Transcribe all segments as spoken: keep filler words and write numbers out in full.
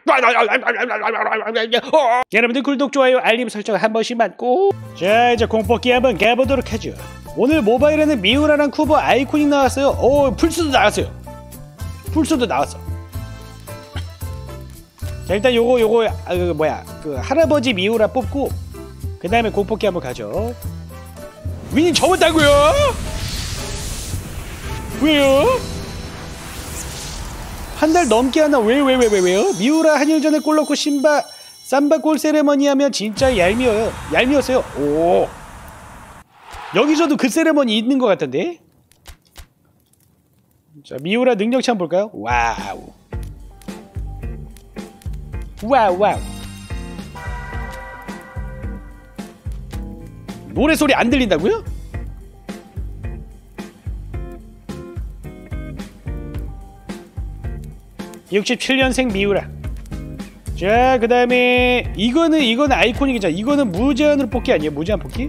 여러분들 구독, 좋아요, 알림 설정 한 번씩만 꼭. 자, 이제 공포기 한번 가보도록 하죠. 오늘 모바일에는 미우라랑 쿠보 아이코닉 나왔어요. 오, 풀스도 나왔어요. 풀스도 나왔어. 자, 일단 요거 요거 아, 그 뭐야 그 할아버지 미우라 뽑고 그 다음에 공포기 한번 가죠. 위님 접었다고요? 왜요? 한 달 넘게 하나? 왜 왜 왜 왜 왜요? 미우라 한일 전에 골 넣고 심바 삼바 골 세레머니 하면 진짜 얄미워요. 얄미웠어요. 오, 여기서도 그 세레머니 있는 것 같던데. 자, 미우라 능력치 한번 볼까요? 와우 와우 와우. 노래소리 안 들린다고요? 육십칠 년생 미우라. 자, 그 다음에 이거는 이거는 아이코닉이죠. 이거는 무제한으로 뽑기 아니에요? 무제한 뽑기?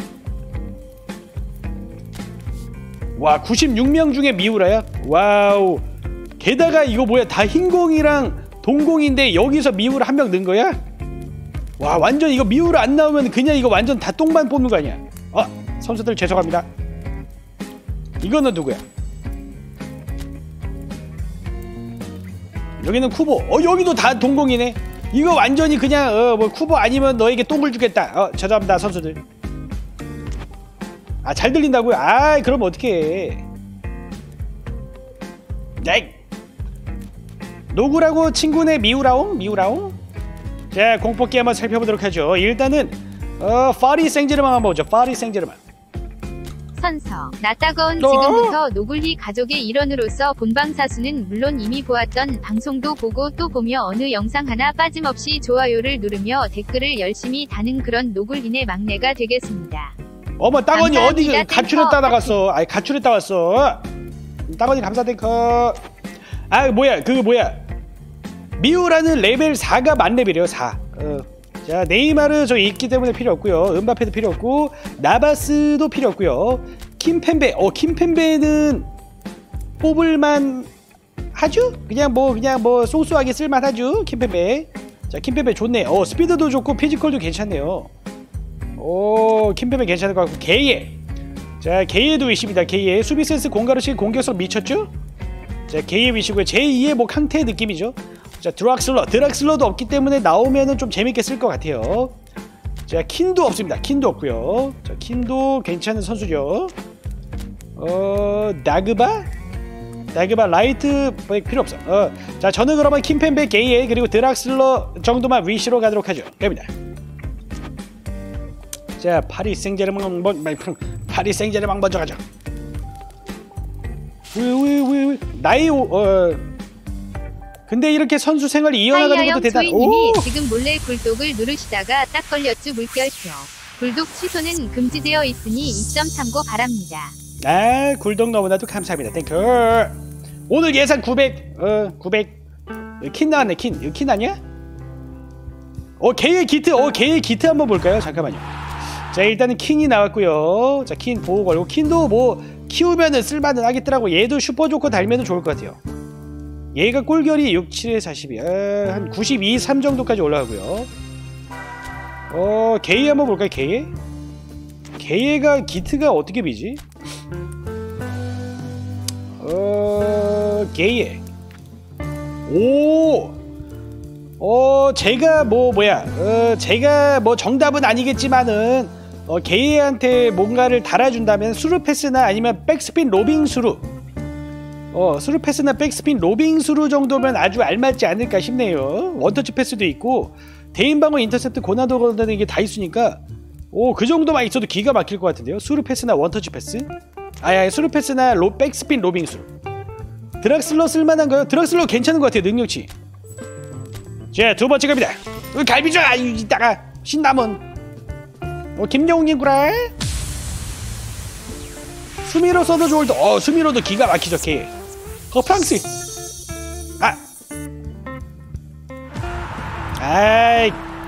와, 구십육 명 중에 미우라야? 와우. 게다가 이거 뭐야, 다 흰공이랑 동공인데 여기서 미우라 한 명 넣은 거야? 와, 완전 이거 미우라 안 나오면 그냥 이거 완전 다 똥만 뽑는 거 아니야? 어, 선수들 죄송합니다. 이거는 누구야? 여기는 쿠보. 어, 여기도 다 동공이네. 이거 완전히 그냥 어 뭐 쿠보 아니면 너에게 똥을 주겠다. 어, 죄송합니다 선수들. 아, 잘 들린다고요? 아, 그럼 어떡해. 네. 노구라고 친구네 미우라옹? 미우라옹? 자, 공포기 한번 살펴보도록 하죠. 일단은 어 파리 생제르맹 한번 보죠. 파리 생제르맹. 선서, 나따거운 지금부터 노굴희 가족의 일원으로서 본방사수는 물론 이미 보았던 방송도 보고 또 보며 어느 영상 하나 빠짐없이 좋아요를 누르며 댓글을 열심히 다는 그런 노굴희네 막내가 되겠습니다. 어머, 따거니 어디 가출했다 나갔어. 아이, 가출했다 왔어. 따거니 감사 탱커. 아, 뭐야 그 뭐야 미우라는 레벨 사가 만레벨이에요. 사. 어. 자, 네이마르 저 있기 때문에 필요 없고요. 은바페도 필요 없고 나바스도 필요 없고요. 킴펜베. 어, 킴펜베는 뽑을만 하죠? 그냥 뭐 그냥 뭐 소소하게 쓸만하죠. 킴펜베. 자, 킴펜베 좋네. 어, 스피드도 좋고 피지컬도 괜찮네요. 오, 킴펜베 괜찮을 것 같고. 게예. 자, 게예도 위십니다. 게예. 수비 센스, 공가르시, 공격성 미쳤죠? 자, 게예 위시고요. 제이의 뭐 강태 느낌이죠. 자, 드락슬러. 드락슬러도 없기 때문에 나오면은 좀 재밌게 쓸 것 같아요. 자, 킨도 없습니다. 킨도 없고요. 자, 킨도 괜찮은 선수죠. 어, 나그바? 나그바 라이트 필요 없어. 어, 자, 저는 그러면 킴펜베, 게이에 그리고 드락슬러 정도만 위시로 가도록 하죠. 갑니다. 자, 파리 생제르맹 파리 생제르맹 먼저 가죠. 왜왜왜 나이 어. 근데 이렇게 선수 생활을 이어나가는 것도 대단. 오! 지금 몰래 굴독을 누르시다가 딱 걸렸죠. 물결표. 굴독 취소는 금지되어 있으니 이 점 참고 바랍니다. 아, 굴독 너무나도 감사합니다. 땡큐. 오늘 예상 구백. 어, 구백. 킨 나왔네. 킨. 이거 킨 아니야? 어, 개의 기트. 어, 개의 기트 한번 볼까요? 잠깐만요. 자, 일단은 킨이 나왔고요. 자, 킨 보호 걸고. 킨도 뭐 키우면은 쓸만은 하겠더라고. 얘도 슈퍼 좋고 달면은 좋을 것 같아요. 얘가 꼴결이 육, 칠에 사십이. 아, 한 구십이, 삼 정도까지 올라가고요. 어, 게이 한번 볼까요? 게이? 게이가 기트가 어떻게 비지? 어, 게이. 오! 어, 제가 뭐 뭐야? 어, 제가 뭐 정답은 아니겠지만은 어, 게이한테 뭔가를 달아준다면 수루패스나 아니면 백스핀 로빙 수루. 어, 스루 패스나 백스핀 로빙 수루 정도면 아주 알맞지 않을까 싶네요. 원터치 패스도 있고 대인방어 인터셉트 고난도 건다는 이게 다 있으니까 오, 그 정도만 있어도 기가 막힐 것 같은데요. 스루 패스나 원터치 패스? 아야, 스루 패스나 로, 백스핀 로빙 수루. 드락슬러 쓸만한가요? 드락슬러 괜찮은 것 같아요. 능력치. 자, 두 번째 갑니다. 어, 갈비죠. 아, 이따가 신남은 어, 김영웅님 구라. 수미로 써도 좋을 때. 어, 수미로도 기가 막히죠. 걔. 어, 프랑스. 아. 아이.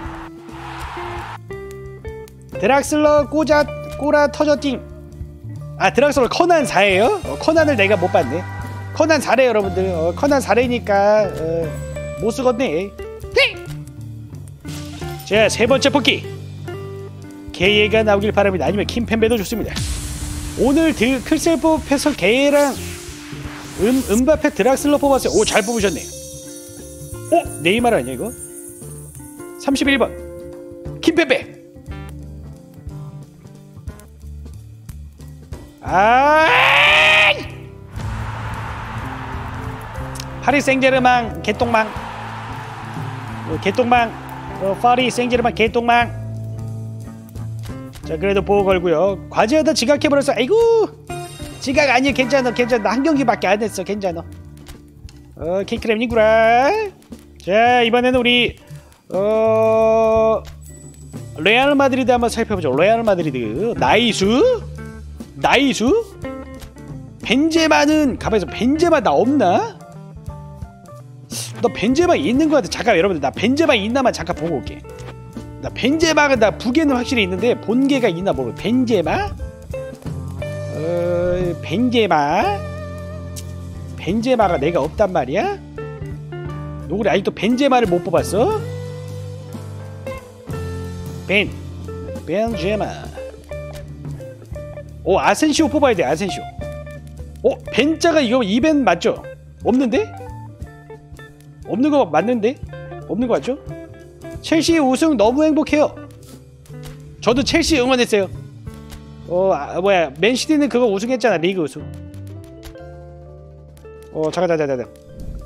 드락슬러 꼬자 꼬라 터졌띵. 아, 드락슬러 커난 사예요? 어, 커난을 내가 못 봤네. 커난 사래 여러분들. 어, 커난 사래니까 어, 못 쓰겠네. 자, 세 번째 뽑기. 게예가 나오길 바랍니다. 아니면 킴펜베도 좋습니다. 오늘 드, 클셀 뽑혀서 게예랑 음, 음바페 드락슬러 뽑았어요. 오, 잘 뽑으셨네. 어? 네이마르 아니야 이거? 삼십일 번 킴펜베. 아! 파리 생제르맹 개똥망. 어, 개똥망. 어, 파리 생제르맹 개똥망. 자, 그래도 보호 걸고요. 과제하다 지각해버렸어. 아이고, 지각 아니야. 괜찮아, 괜찮아. 한 경기밖에 안 했어. 괜찮아. 어, 킹크랩니구라. 자, 이번에는 우리 어 레알 마드리드 한번 살펴보죠. 레알 마드리드 나이수, 나이수. 벤제마는 가만있어. 벤제마 나 없나? 너 벤제마 있는 거 같아. 잠깐 여러분들, 나 벤제마 있나만 잠깐 보고 올게. 나 벤제마가 나 부계는 확실히 있는데 본계가 있나 모르. 벤제마? 어, 벤제마? 벤제마가 내가 없단 말이야? 너구리 아직도 벤제마를 못 뽑았어? 벤 벤제마. 오, 아센시오 뽑아야 돼. 아센시오. 어? 벤자가 이거 이벤 맞죠? 없는데? 없는 거 맞는데? 없는 거 맞죠? 첼시 우승 너무 행복해요. 저도 첼시 응원했어요. 어, 아, 뭐야, 맨시티는 그거 우승했잖아. 리그 우승. 어, 잠깐 잠깐 잠깐.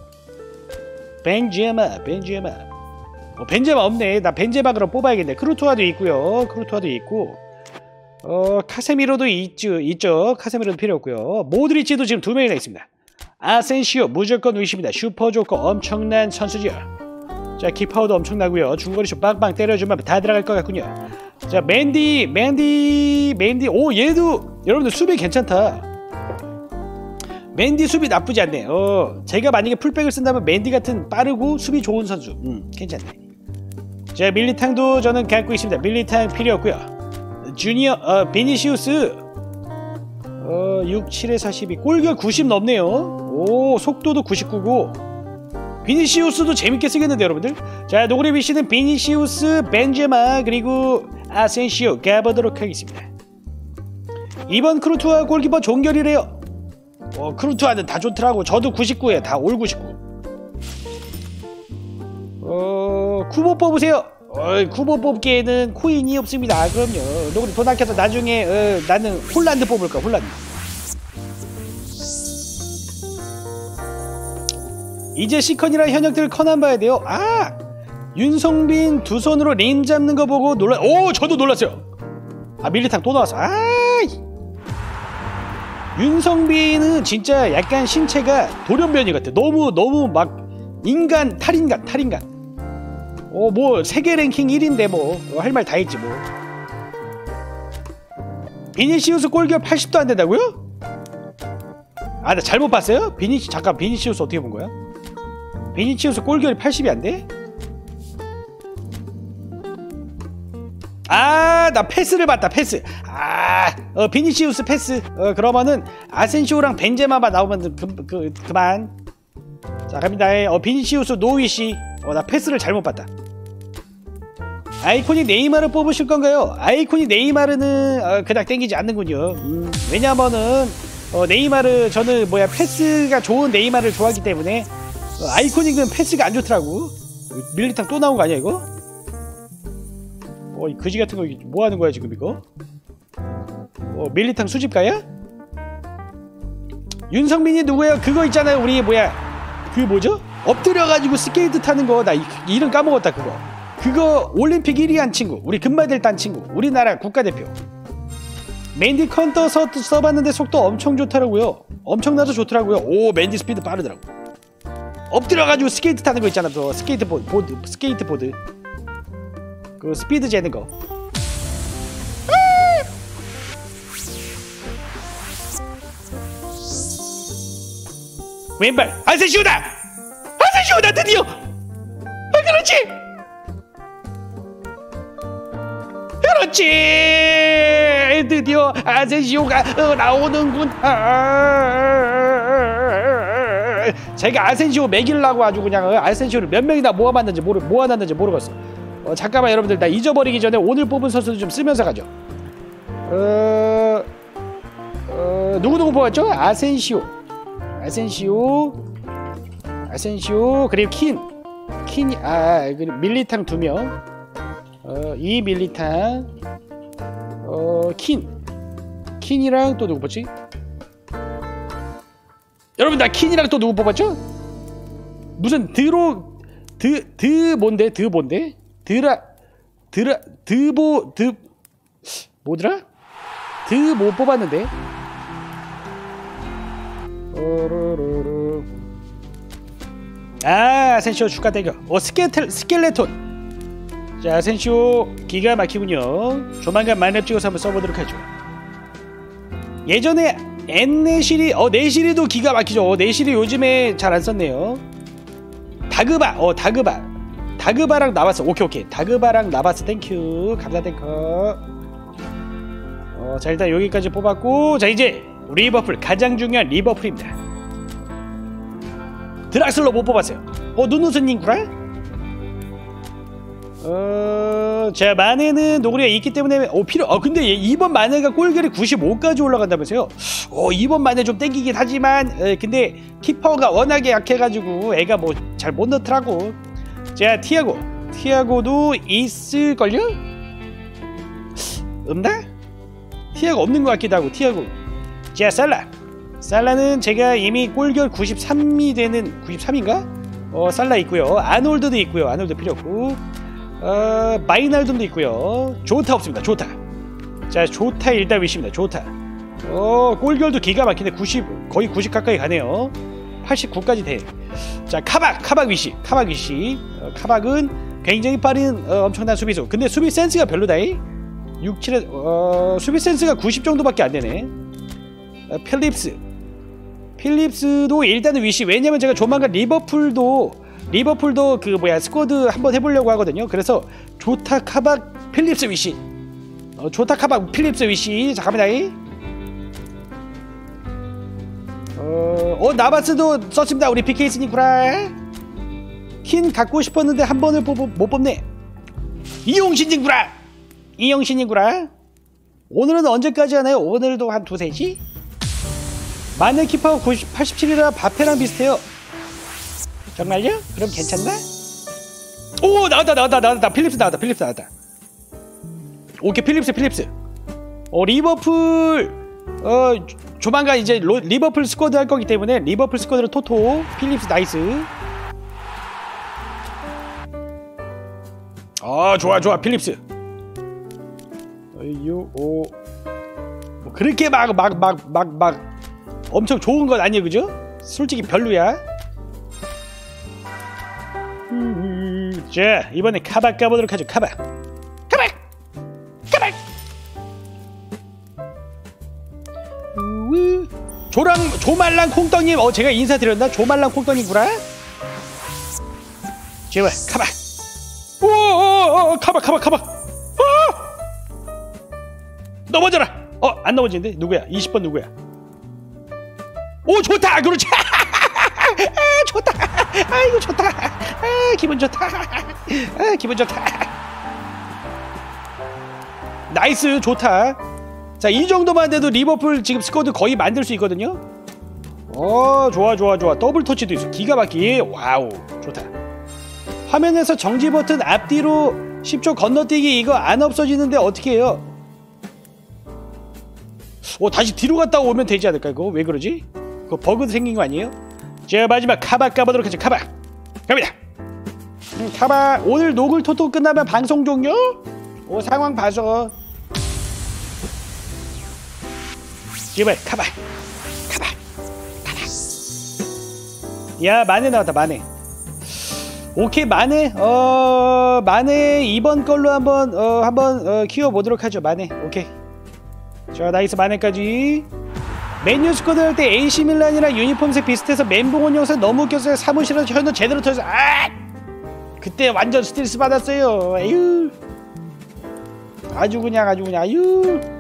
벤제마 벤제마. 어, 벤제마 없네. 나 벤제마 그럼 뽑아야겠네. 크루토아도 있고요. 크루토아도 있고, 어, 카세미로도 있죠. 있죠. 카세미로도 필요 없고요. 모드리치도 지금 두 명이나 있습니다. 아센시오 무조건 위십니다. 슈퍼조커 엄청난 선수죠. 자, 키파워도 엄청나고요. 중거리슛 빵빵 때려주면 다 들어갈 것 같군요. 자, 맨디 맨디 맨디. 오, 얘도 여러분들 수비 괜찮다. 맨디 수비 나쁘지 않네. 어, 제가 만약에 풀백을 쓴다면 맨디 같은 빠르고 수비 좋은 선수. 음, 괜찮네. 자, 밀리탕도 저는 갖고 있습니다. 밀리탕 필요 없고요. 주니어 어, 비니시우스 어, 육, 칠에 사십이. 골격 구십 넘네요. 오, 속도도 구십구고. 비니시우스도 재밌게 쓰겠는데 여러분들. 자, 노그리비씨는 비니시우스, 벤제마, 그리고 아센시오 가보도록 하겠습니다. 이번 크루투아 골키퍼 종결이래요. 어, 크루투아는 다 좋더라고. 저도 구십구에 다 올 구십구. 어, 쿠보 뽑으세요. 어, 쿠보 뽑기에는 코인이 없습니다. 아, 그럼요. 노그리 돈 아껴서 나중에 어, 나는 홀란드 뽑을까. 홀란드. 이제 시컨이랑 현역들 커난 봐야 돼요. 아, 윤성빈 두 손으로 림 잡는 거 보고 놀라. 오, 저도 놀랐어요. 아, 밀리탕 또 나왔어. 아, 윤성빈은 진짜 약간 신체가 돌연변이 같아. 너무 너무 막 인간 탈인간 탈인간. 어, 뭐 세계 랭킹 일 위인데 뭐 할 말 다 했지 뭐. 비니시우스 골격 팔십도 안 된다고요? 아, 나 잘못 봤어요? 비니시 잠깐 비니시우스 어떻게 본 거야? 비니시우스 골결이 팔십이 안 돼? 아, 나 패스를 봤다. 패스. 아, 어, 비니시우스 패스. 어, 그러면은 아센시오랑 벤제마만 나오면 그, 그, 그만. 자, 갑니다. 어, 비니시우스 노위시. 어, 나 패스를 잘못 봤다. 아이코닉 네이마르 뽑으실 건가요? 아이코닉 네이마르는 어, 그닥 땡기지 않는군요. 음, 왜냐면은 어, 네이마르 저는 뭐야 패스가 좋은 네이마르를 좋아하기 때문에 어, 아이코닉은 패스가 안 좋더라고. 밀리탕 또 나온 거 아니야 이거? 어, 이 거지 같은 거 뭐 하는 거야 지금 이거? 어, 밀리탕 수집가야? 윤성민이 누구야? 그거 있잖아요. 우리 뭐야 그 뭐죠? 엎드려가지고 스케이트 타는 거. 나 이, 이름 까먹었다 그거. 그거 올림픽 일 위 한 친구. 우리 금메달 딴 친구. 우리나라 국가대표. 맨디 컨터 써, 써봤는데 속도 엄청 좋더라고요. 엄청나도 좋더라고요. 오, 맨디 스피드 빠르더라고. 엎드려가지고 스케이트 타는 거 있잖아. 저 스케이트보드 보드, 스케이트보드 그 스피드 재는 거. 왼발 아센시오다. 아센시오다 드디어. 아, 그렇지 그렇지 드디어 아센시오가 어, 나오는군. 아, 제가 아센시오 매기려고 아주 그냥 어, 아센시오를 몇 명이나 모아봤는지 모르 모아놨는지 모르겠어. 어, 잠깐만 여러분들 나 잊어버리기 전에 오늘 뽑은 선수들 좀 쓰면서 가죠. 어, 어 누구누구 뽑았죠? 아센시오, 아센시오, 아센시오 그리고 킨, 킨, 아 그리고 밀리탕 두 명. 어, 이 밀리탕, 어, 킨, 킨이랑 또 누구 뽑지? 여러분 나 킨이랑 또 누구 뽑았죠? 무슨 드로 드, 드 뭔데? 드 뭔데? 드라 드라 드보 드 뭐더라? 드 뭐 뽑았는데? 어르르르. 아 아센시오 주가 대결. 어 스켈레 스켈레톤. 자 아센시오 기가 막히군요. 조만간 마인업 찍어서 한번 써보도록 하죠. 예전에 엔네시리 어 네시리도 기가 막히죠. 어, 네시리 요즘에 잘 안 썼네요. 다그바 어 다그바 다그바랑 나바스 오케이 오케이 다그바랑 나바스 땡큐 감사 땡커. 어, 자 일단 여기까지 뽑았고 자 이제 리버풀 가장 중요한 리버풀입니다. 드락슬러 못 뽑았어요. 어 누누스님구라? 어... 자 마네는 노구리가 있기 때문에 어 필요 어 근데 이번 마네가 골결이 구십오까지 올라간다면서요. 어 이번 마네 좀 땡기긴 하지만 에, 근데 키퍼가 워낙에 약해가지고 애가 뭐 잘 못 넣더라고. 자 티아고 티아고도 있을걸요? 없나? 티아고 없는 것 같기도 하고 티아고. 자 살라 살라는 제가 이미 골결 구십삼이 되는 구십삼인가? 어 살라 있고요. 아놀드도 있고요. 아놀드 필요 없고 어, 마이날돔도 있고요. 조타 없습니다. 조타. 자, 조타 일단 위시입니다. 조타. 어, 골결도 기가 막히네. 구십 거의 구십 가까이 가네요. 팔십구까지 돼. 자, 카박, 카박 위시, 카박 위시. 어, 카박은 굉장히 빠른 어, 엄청난 수비수. 근데 수비 센스가 별로다. 육, 칠에 어, 수비 센스가 구십 정도밖에 안 되네. 어, 필립스. 필립스도 일단은 위시. 왜냐면 제가 조만간 리버풀도 리버풀도 그 뭐야 스쿼드 한번 해보려고 하거든요. 그래서 조타 카박 필립스 위시. 어, 조타 카박 필립스 위시. 자 갑니다. 어, 어 나바스도 썼습니다. 우리 비케이스님구라. 킨 갖고 싶었는데 한 번을 뽑, 못 뽑네. 이용신님구라. 이용신님구라. 오늘은 언제까지 하나요? 오늘도 한 두세 시? 마네 키퍼가 팔십칠이라 바페랑 비슷해요. 정말요? 그럼 괜찮나? 오 나왔다 나왔다 나왔다 필립스 나왔다 필립스 나왔다. 오케이 필립스 필립스. 어 리버풀 어 조만간 이제 로, 리버풀 스쿼드 할 거기 때문에 리버풀 스쿼드로 토토 필립스 나이스. 아 좋아 좋아 필립스. 어유 오 뭐 그렇게 막 막 막 막 막 엄청 좋은 건 아니에요 그죠? 솔직히 별로야. 음, 자 이번에 카박 가보도록 하죠. 카박 카박 카박. 우우. 조랑 조말랑 콩떡님 어 제가 인사드렸나? 조말랑 콩떡님구나. 제발 카박. 오오오 카박 카박 카박. 어! 넘어져라. 어 안 넘어지는데 누구야? 이십 번 누구야? 오 좋다 그렇지. 아 좋다. 아이고 좋다. 아 기분 좋다. 아 기분 좋다. 나이스 좋다. 자 이 정도만 돼도 리버풀 지금 스쿼드 거의 만들 수 있거든요. 어 좋아 좋아 좋아. 더블 터치도 있어. 기가 막히게. 와우 좋다. 화면에서 정지 버튼 앞뒤로 십 초 건너뛰기 이거 안 없어지는데 어떻게 해요? 어 다시 뒤로 갔다 오면 되지 않을까 이거? 왜 그러지? 그거 버그 생긴 거 아니에요? 자 마지막 카박 가보도록 하죠. 카박 갑니다. 음, 카박 오늘 노글 토토 끝나면 방송 종료? 오 상황 봐서 제발 카박 카박 카박. 야 마네 나왔다 마네. 오케이 마네 어 마네 이번 걸로 한번 어 한번 어, 키워보도록 하죠. 마네 오케이. 자 나이스 마네까지. 맨유 스쿼드 할 때 에이씨 밀란이랑 유니폼색 비슷해서 멘붕 영상 너무 웃겼어요. 사무실에서 현우 제대로 터져서 아 그때 완전 스트레스 받았어요. 에휴 아주 그냥 아주 그냥 아유.